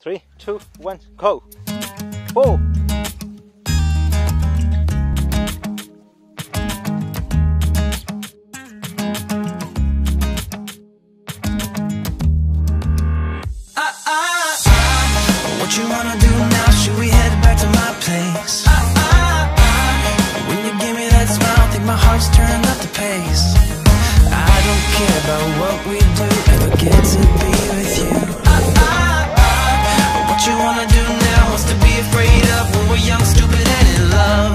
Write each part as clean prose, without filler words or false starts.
3, 2, 1, go! 4! What you wanna do now? Should we head back to my place? When you give me that smile, I think my heart's turned up the pace. I don't care about what we do, ever get to be with you. What you wanna do now? What's to be afraid of when we're young, stupid, and in love?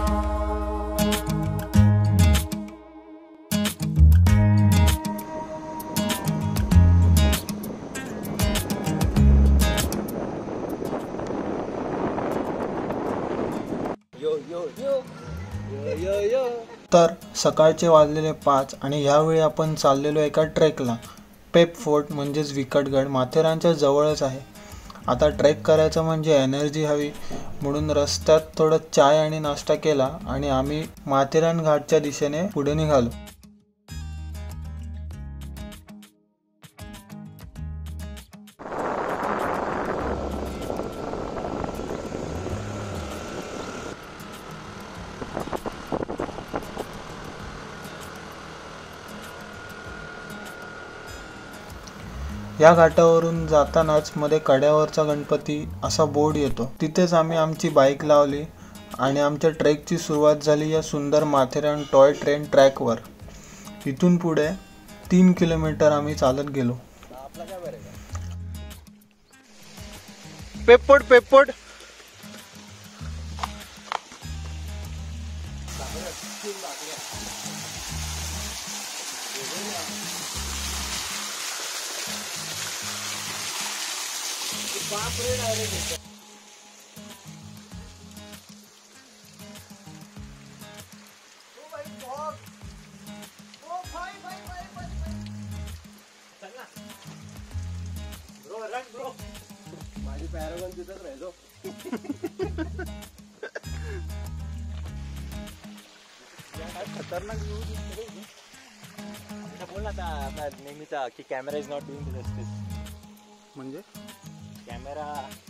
तर सकाळचे वाजलेले 5 आणि ह्यावेळी आपण चाललेलो एका ट्रेकला. Pep fort म्हणजेच विकटगड माथेरानच्या जवळच आहे. आता ट्रेक करायचं म्हणजे एनर्जी हवी, म्हणून रस्त्यात थोडं चाय आणि नाश्ता केला आणि आम्ही माथेरान घाटच्या दिशेने पुढे निघालो. या घाटावरून जातानाच मध्ये कड्यावरचा गणपती असा बोर्ड येतो. तिथेच आम्ही आमची बाईक लावली आणि आमच्या ट्रेकची सुरुवात झाली या सुंदर माथेरान टॉय ट्रेन ट्रॅकवर. इथून पुढे 3 किलोमीटर आम्ही चालत गेलो. पेपपोट माझी पॅरागॉन तिथंच राहायचो. खतरनाक बोल ना आता नेहमीचा की camera is not doing the justice. म्हणजे camera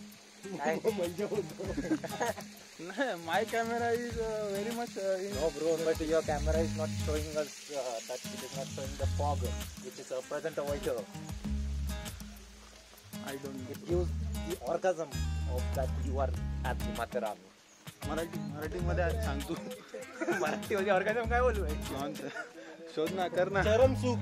my camera is very much no bro, but your camera is not showing us that it is not showing the fog which is present over here. I don't It gives the orgasm of that you are at the Matheran. मराठीमध्ये सांगतो. मराठीमध्ये orgasm काय बोलू आहे? शोध ना, कर ना. चरम सुख.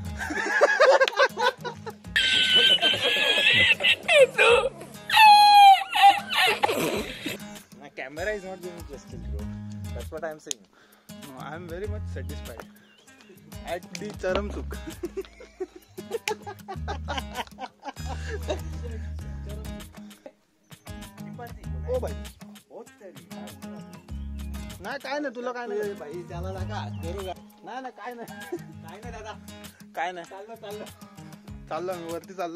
My camera is not doing justice, bro. That's what I am saying. No, I am very much satisfied at the चरम सुख. ओ भाई नाही काय नाही, तुला काय नाही भाई, त्याला नका करू. नाही काय नाही, काय नाही दादा, काय नाही. चाललो मी वरती चाललं.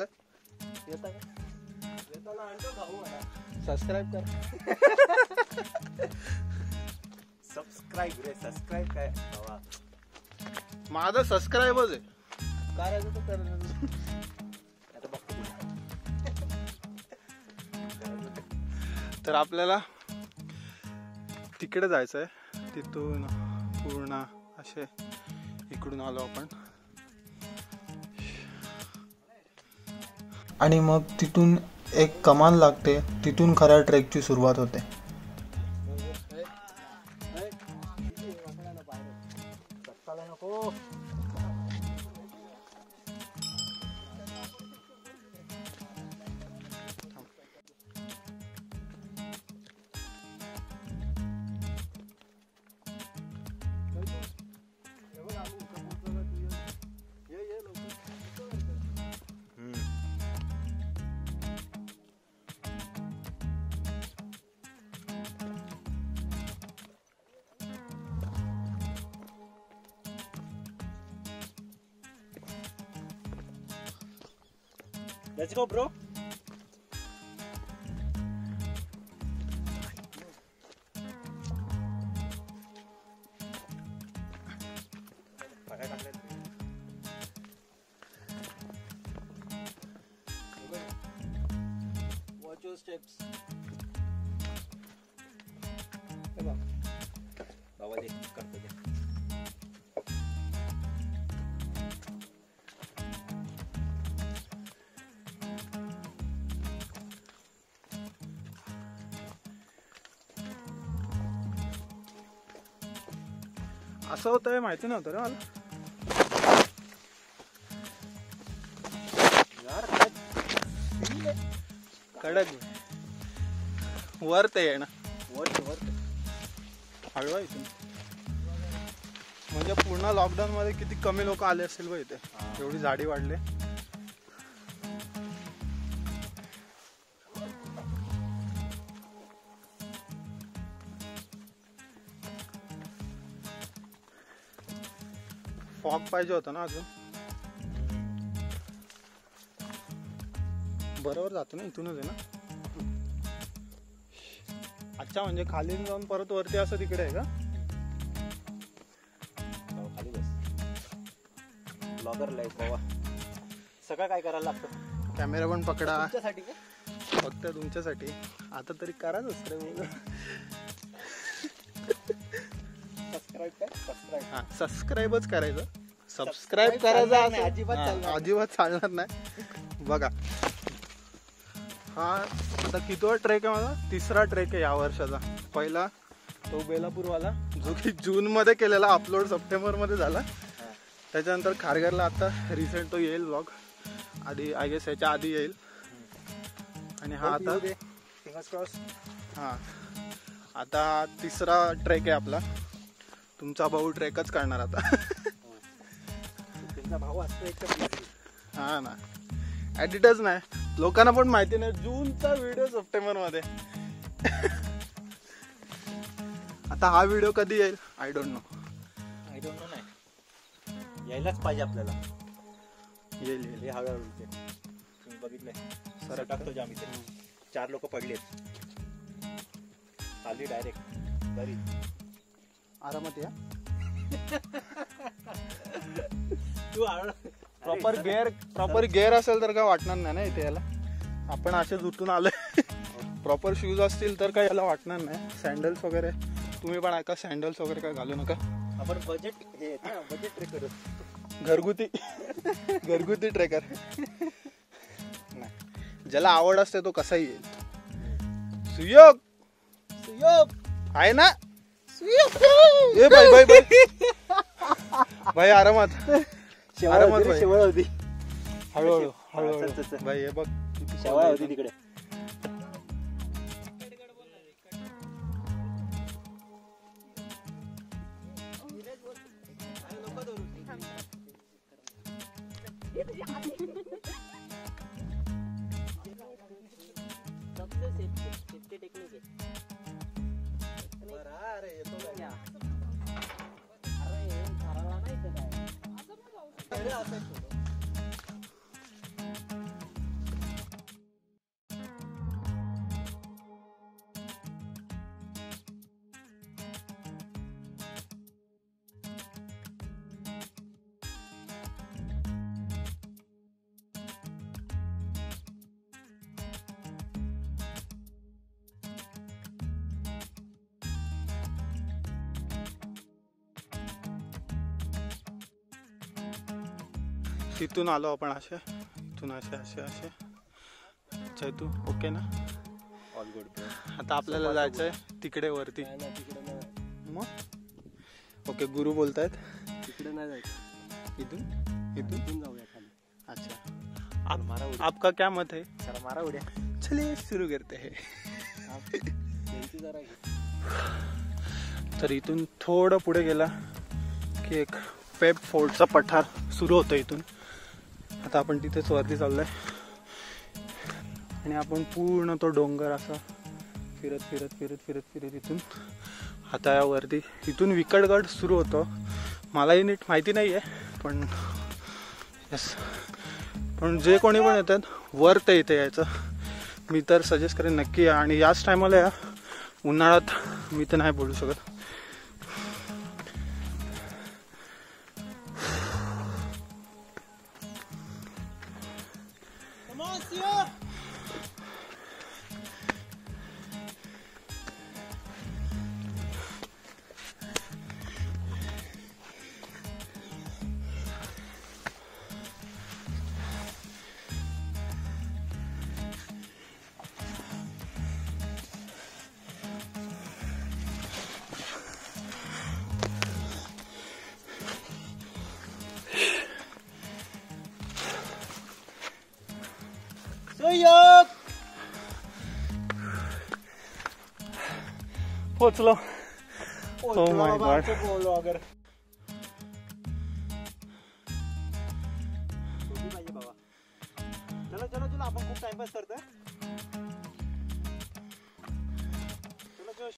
येताना आणतो भाऊ मला. सबस्क्राईब कर. सबस्क्राईब काय बाबा, माझा सबस्क्राईबच आहे. करायचं तर कर. आता बघतो. तर आपल्याला तिकडे जायचं आहे. तिथून पूर्ण असे इकडून आलो आपण आणि मग तिथून एक कमान लागते. तिथून खऱ्या ट्रेकची सुरुवात होते. Let's go, bro. Watch your steps. बाबा दे करतो दे. असं होतं माहिती नव्हतं रे मला. कडक वर ते आहे ना. वर हळवा इथून. म्हणजे पूर्ण लॉकडाऊन मध्ये किती कमी लोक आले असतील बघ इथे. एवढी झाडी वाढले. फॉग पाहिजे होता ना अजून. बरोबर जातो ना इथूनच आहे ना. अच्छा म्हणजे खाली जाऊन परत वरती असं तिकडे आहे का. खाली बस. ब्लॉगर लाईफ बाबा. सगळं काय करायला लागतं. कॅमेरा पण पकडा. तुमच्यासाठी का? फक्त तुमच्यासाठी. आता तरी कराच रे. सबस्क्राईब काय. सबस्क्राईब. हा सबस्क्राईबच करायचं. सबस्क्राईब करायचं अजिबात चालणार नाही. बघा हा आता कितवा ट्रेक आहे माझा. 3रा ट्रेक आहे या वर्षाचा. पहिला तो बेलापूरवाला जो की जून मध्ये केलेला. अपलोड सप्टेंबर मध्ये झाला. त्याच्यानंतर खारघरला आता रिसेंट तो येईल व्लॉग. आधी आय गेस याच्या आधी येईल. आणि हा आता फिंगर्स क्रॉस. हा आता 3रा ट्रेक आहे आपला. तुमचा भाऊ ट्रेकच करणार आता. तुमचा भाऊ असतो एक. हा ना. एडिटच नाही. लोकांना पण माहिती नाही. जूनचा व्हिडिओ सप्टेंबर मध्ये. आता हा व्हिडिओ कधी येईल आय डोंट नो. नाही यायलाच पाहिजे आपल्याला. येईल हे हळूहळू. तुम्ही बघितलंय सर टाकतो जाम इथे. 4 लोक पडलेत खाली डायरेक्ट घरी. आरामात या. तू हळू. प्रॉपर गेअर असेल तर काय वाटणार नाही ना इथे याला. आपण असेच उठून आलोय. प्रॉपर शूज असतील तर काय याला वाटणार नाही. सँडल्स वगैरे तुम्ही पण ऐका. सँडल्स वगैरे काय घालू नका. आपण बजेट हे बजेट ट्रेक करू. घरगुती ट्रेकर. नाही ज्याला आवड असते तो कसाही येईल. सुयोग आहे ना. ए बाई भाई आरामात. शेवळ होती. हळूहळू भाई हे बघ शेवळ होती तिकडे. तिथून आलो आपण असे. इथून असे असे असे. अच्छा तू ओके ना. All good. आता आपल्याला जायचंय तिकडे वरती. मग ओके गुरु बोलतायत तिकडे नाही जायचं. इथून जाऊया खाली. अच्छा मारा उड्या. आपका क्या मत है. चला मारा उड्या. चलिए शुरू करते हैं. तर इथून थोडं पुढे गेला की एक पेप फोर्टचा पठार सुरू होतं इथून. आता आपण तिथेच वरती चाललोय. आणि आपण पूर्ण तो डोंगर असा फिरत फिरत फिरत फिरत फिरत इथून आता या वरती. इथून विकटगड सुरू होतो. मलाही नीट माहिती नाही आहे पण यस. पण जे कोणी पण येतात वर ते इथे यायचं. मी तर सजेस्ट करेन नक्की या. आणि याच टायमाला या. उन्हाळ्यात मी तर नाही बोलू शकत. पोचलो. Oh my God. ब्लॉगर बाबा. चला चला चला, आपण खूप टाइमपास करतोय. चला जोश.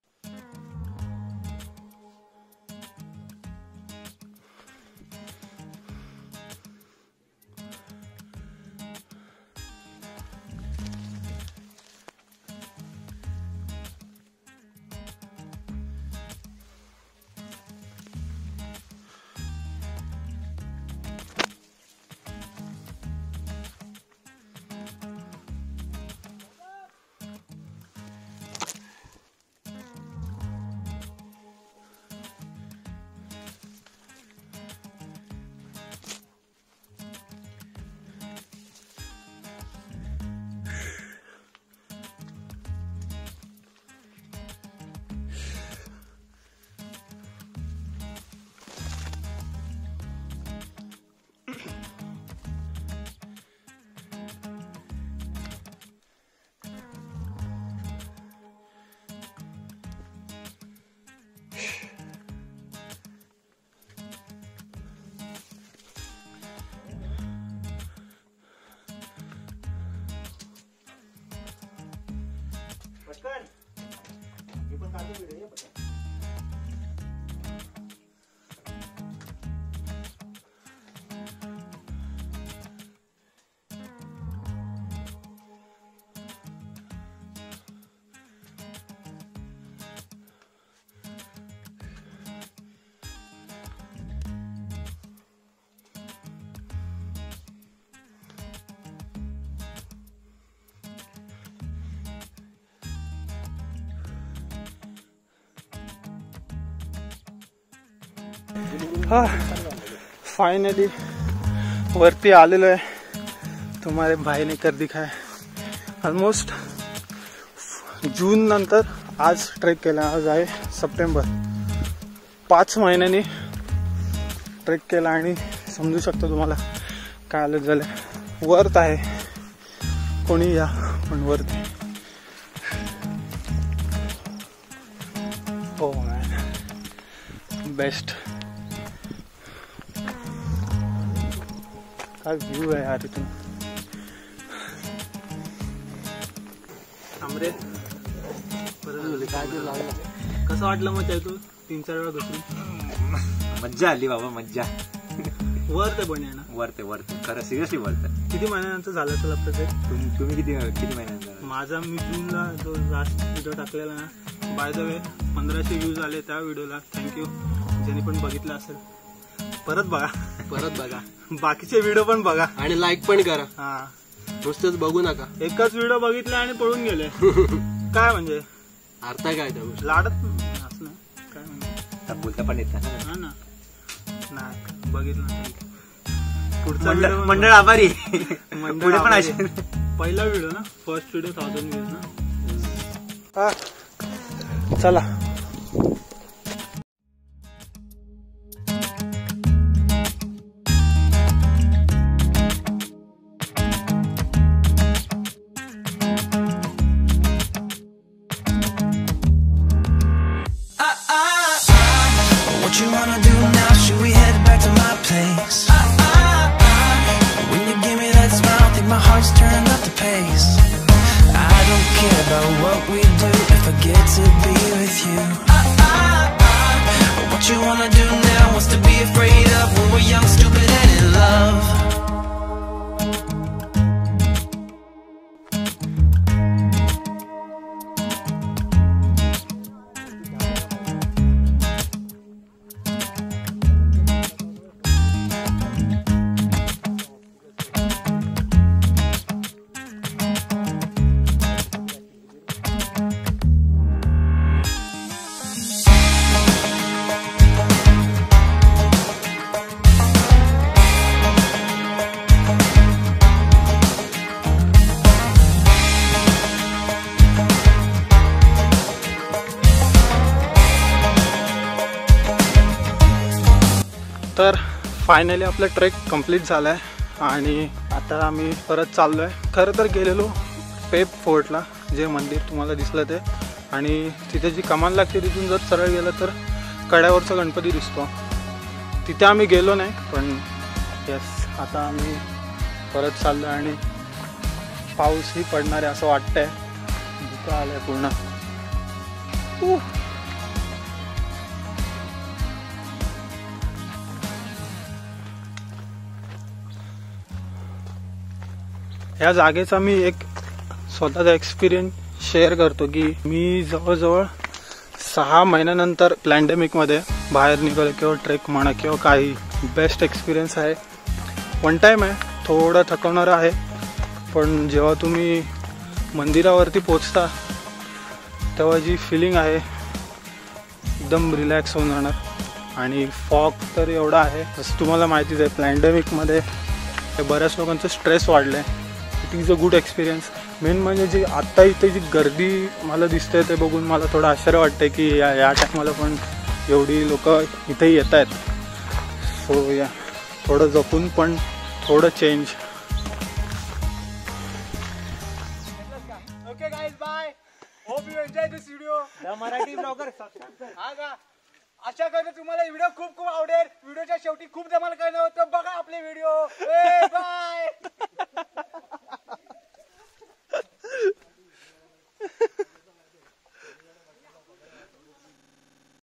पटकन मी पण काढतो व्हिडिओ. पटकन फाइनली वरती आलेलो आहे. तुम्हारे भाई ने कर दिखाया. ऑलमोस्ट जून नंतर आज ट्रेक केला. आज आहे सप्टेंबर. 5 महिन्यांनी ट्रेक केला आणि समजू शकतो तुम्हाला काय आलं झालं. वर्थ आहे, कोणी या पण वर्थ आहे. हो मॅन, बेस्ट. काय व्ह्यू आहे यार इथून. आमरे काय कसं वाटलं मग तू 3-4 वेळा बसून? मज्जा आली बाबा, मज्जा. वर्थ आहे पण आहे ना. वर्थ आहे खरं, सिरियसली वर्थ आहे. किती महिन्यानंतर झालं असेल आपलं ते? तुम्ही किती महिन्यांचा? माझा मी जूनला जो लास्ट व्हिडिओ टाकलेला ना, बाय द वे 1500 व्ह्यूज आले त्या व्हिडिओला. थँक्यू ज्यांनी पण बघितलं असेल. परत बघा बाकीचे व्हिडिओ पण बघा आणि लाईक पण करा. हा, नुसतंच बघू नका. एकच व्हिडिओ बघितले आणि पळून गेले. काय म्हणजे अर्थ काय त्या गोष्टी? लाडत असं नाही काय म्हणजे बोलता पण येत हा ना. नाही बघितलं. थँक्यू. पुढचा मंडळ आभारी. पुढे पण आहे. पहिला व्हिडिओ ना, फर्स्ट व्हिडिओ 1000 व्ह्यूज ना. चला What you wanna do now? Should we head back to my place? When you give me that smile, think my heart's turning up the pace. I don't care about what we do if I get to be with you. What you wanna do now? What's to be afraid of when we're young, stupid, and in love? तर finally आपला trek complete झाला आहे आणि आता आम्ही परत चाललो आहे. खरं तर गेलेलो पेप फोर्टला, जे मंदिर तुम्हाला दिसलं ते, आणि तिथे जी कमान लागते तिथून जर सरळ गेलं तर कड्यावरचा गणपती दिसतो. तिथे आम्ही गेलो नाही, पण यस आता आम्ही परत चाललो आणि पाऊसही पडणार आहे असं वाटतंय. धुकं आलंय पूर्ण. या जागेचा मी एक स्वतःचा एक्सपिरियन्स शेअर करतो की मी जवळजवळ 6 महिन्यानंतर पॅन्डेमिकमध्ये बाहेर निघालो किंवा ट्रेक म्हणा किंवा काही बेस्ट एक्सपिरियन्स आहे. वन टाईम आहे, थोडं थकवणारं आहे, पण जेव्हा तुम्ही मंदिरावरती पोचता तेव्हा जी फिलिंग आहे एकदम रिलॅक्स होऊन जाणार. आणि फॉग तर एवढा आहे, जसं तुम्हाला माहितीच आहे पॅन्डेमिकमध्ये बऱ्याच लोकांचं स्ट्रेस वाढलं आहे. It is a good experience. Main म्हणजे जी आत्ता इथे जी गर्दी मला दिसते ते बघून मला थोडं आश्चर्य वाटतं की या टायमाला पण एवढी लोक इथेही येत आहेत. सो या थोडं जपून पण थोडं change. Okay guys, bye. Hope you enjoy this video. The Marathi blogger. हा का, आशा करतो तुम्हाला व्हिडिओ खूप खूप आवडेल. व्हिडिओच्या शेवटी खूप धमाल करणार होतं. बघा आपले व्हिडिओ. बाय.